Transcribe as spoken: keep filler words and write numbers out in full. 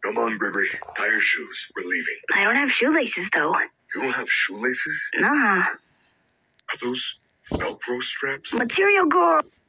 Come on, Gregory. Tie your shoes. We're leaving. I don't have shoelaces, though. You don't have shoelaces? Nah. Are those Velcro straps? Material girl.